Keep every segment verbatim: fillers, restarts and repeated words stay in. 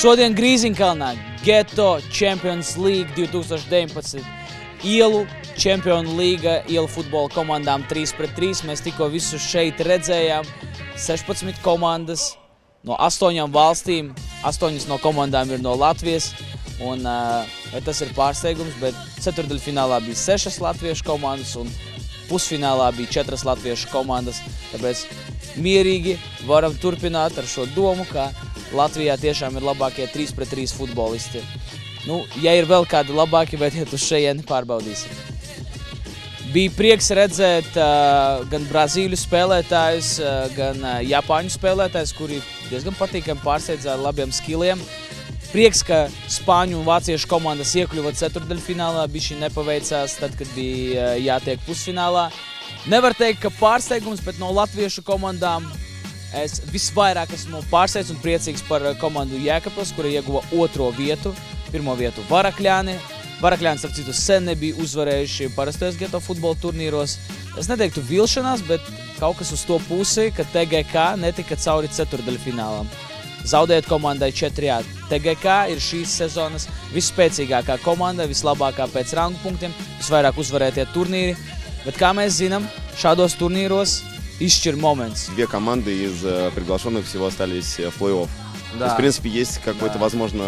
Šodien Grīziņkalnā Geto Champions League divi tūkstoši deviņpadsmit. Ielu Čempionu līga, ielu futbola komandām trīs pret trīs. Mēs tikko visus šeit redzējām. sešpadsmit komandas no astoņām valstīm. astoņas no komandām ir no Latvijas. Un, vai tas ir pārsteigums, bet ceturtdaļfinālā bija sešas latviešu komandas un pusfinālā bija četras latviešu komandas. Tāpēc mierīgi varam turpināt ar šo domu, ka Latvijā tiešām ir labākie trīs pret trīs futbolisti. Nu, ja ir vēl kādi labāki, vediet uz šejieni pārbaudīsim. Bija prieks redzēt uh, gan brazīļu spēlētājus, uh, gan uh, japāņu spēlētājus, kuri diezgan patīkami pārsteidz ar labiem skilliem. Prieks, ka spāņu un vāciešu komandas iekļuva ceturtdaļfinālā, bišķi nepaveicās tad, kad bija uh, jātiek pusfinālā. Nevar teikt, ka pārsteigums, bet no latviešu komandām es visvairāk esmu pārsteigts un priecīgs par komandu Jēkabpils, kura ieguva otro vietu. Pirmo vietu Varakļāni. Varakļāni, starp citu, sen nebija uzvarējuši parastajos Geto futbola turnīros. Es neteiktu vilšanās, bet kaut kas uz to pusi, ka T G K netika cauri ceturtdaļfinālam. Zaudēt komandai četri A. T G K ir šīs sezonas visspēcīgākā komanda, vislabākā pēc rangu punktiem, visvairāk uzvarētie turnīri. Bet, kā mēs zinām, šādos turnīros izšķir moments. Две команды из приглашенных всего остались в плей-офф. Да. То есть, в принципе, есть какой-то, да. возможно,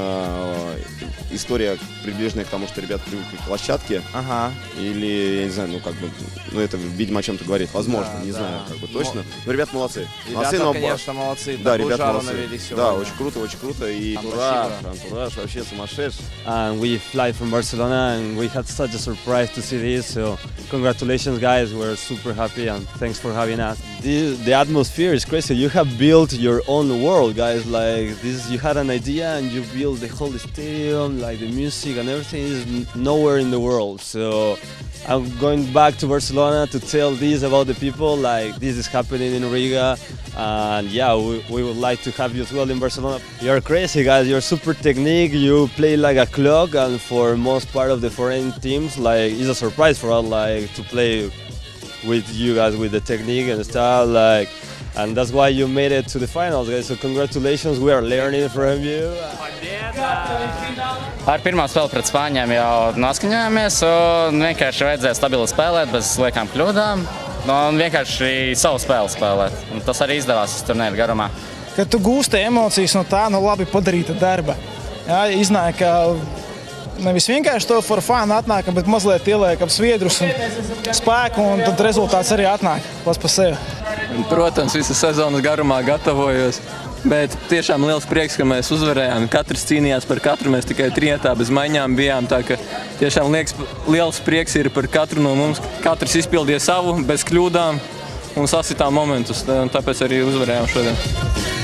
история, приближенная к тому, что ребята привыкли к площадке. Ага. Или, я не знаю, ну, как бы, ну, это, видимо, о чем-то говорит. Возможно, да, не да. знаю, как бы, точно. Но ребята молодцы. Ребята, молодцы, но... конечно, молодцы. Да, ребята молодцы. Сегодня. Да, очень круто, очень круто. И антураж, антураж вообще сумасшедший. And we fly from Barcelona, and we had such a surprise to see this. So, congratulations, guys. We're super happy, and thanks for having us. The, the atmosphere is crazy. You have built your own world, guys. Like, this, you had an idea and you built the whole stadium, like the music and everything is nowhere in the world. So I'm going back to Barcelona to tell this about the people, like this is happening in Riga, and yeah, we, we would like to have you as well in Barcelona. You're crazy, guys. You're super technique. You play like a clock, and for most part of the foreign teams, like it's a surprise for us, like to play with you guys with the technique and stuff, like. And that's why you made it to the finals, guys. So congratulations, we are learning from you. Ar pirmā spēli pret Spāņiem jau noskaņojāmies, un vienkārši vajadzēja stabili spēlēt, bez liekām kļūdām, un vienkārši savu spēli spēlēt. Un tas arī izdevās turnīra garumā. Kad tu gūsti emocijas no tā, no labi padarīta darba, jā, iznāk, ka nevis vienkārši to for fun atnākam, bet mazliet ieliekam sviedrus un spēku, un tad rezultāts arī atnāk pats pa sevi. Protams, visas sezonas garumā gatavojos, bet tiešām liels prieks, ka mēs uzvarējām. Katrs cīnījās par katru, mēs tikai trietā bez maiņām bijām, tā ka tiešām liekas, liels prieks ir par katru no mums. Katrs izpildīja savu, bez kļūdām un sasitām momentus, tāpēc arī uzvarējām šodien.